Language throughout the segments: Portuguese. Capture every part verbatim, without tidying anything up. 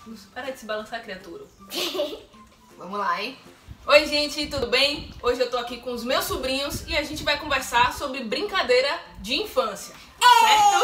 Para de se balançar, criatura. Vamos lá, hein? Oi, gente, tudo bem? Hoje eu tô aqui com os meus sobrinhos e a gente vai conversar sobre brincadeira de infância, certo?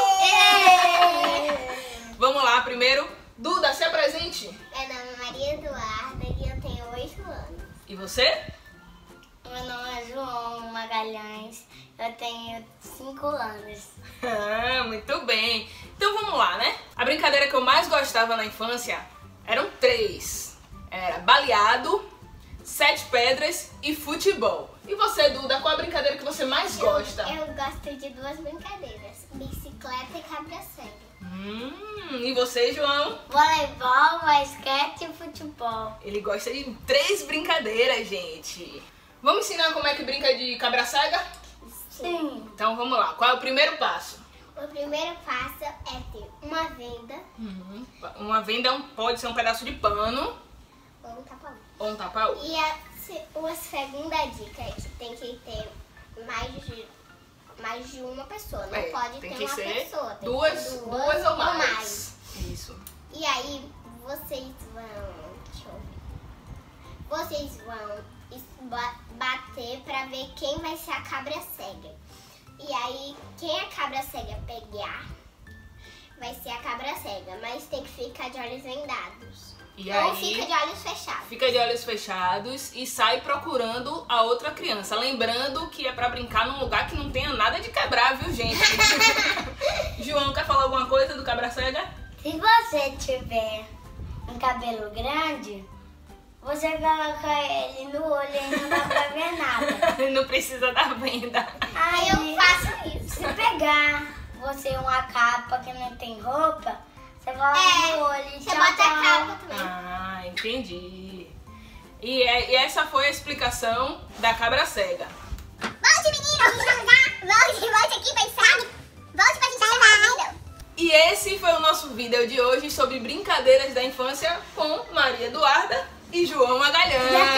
Vamos lá, primeiro, Duda, se apresente. Meu nome é Maria Eduarda e eu tenho oito anos. E você? Meu nome é João Magalhães, eu tenho cinco anos. Ah, muito bem. Então vamos lá, né? A brincadeira que eu mais gostava na infância eram três. Era baleado, sete pedras e futebol. E você, Duda, qual a brincadeira que você mais gosta? Eu, eu gosto de duas brincadeiras, bicicleta e cabra-cega. Hum, e você, João? Voleibol, basquete e futebol. Ele gosta de três brincadeiras, gente. Vamos ensinar como é que brinca de cabra-cega? Sim. Então vamos lá. Qual é o primeiro passo? O primeiro passo é ter uma venda. Uhum. Uma venda é um- pode ser um pedaço de pano ou um tapa-olho. ou um tapa-olho. E a, se- a segunda dica é que tem que ter mais de, mais de uma pessoa. Não É, pode tem ter que uma ser pessoa. Tem duas, que ter duas ou mais. Isso. E aí vocês vão. Deixa eu ver. Vocês vão es- ba- bater pra ver quem vai ser a cabra cega. E aí, quem a cabra cega pegar vai ser a cabra cega, mas tem que ficar de olhos vendados. E Ou aí fica de olhos fechados. fica de olhos fechados e sai procurando a outra criança. Lembrando que é pra brincar num lugar que não tenha nada de quebrar, viu, gente? João, quer falar alguma coisa do cabra-cega? Se você tiver um cabelo grande, você coloca ele no olho e não dá pra ver nada. Não precisa dar venda. Aí eu faço isso. Se pegar você uma capa que não tem roupa, você coloca no olho e Você bota a capa também. Ah, entendi. E, é- e essa foi a explicação da cabra-cega. Volte, meninos, vamos jogar. Volte, volte aqui, pensado. Volte pra gente jogar. E esse foi o nosso vídeo de hoje sobre brincadeiras da infância com Maria Eduarda e João Magalhães.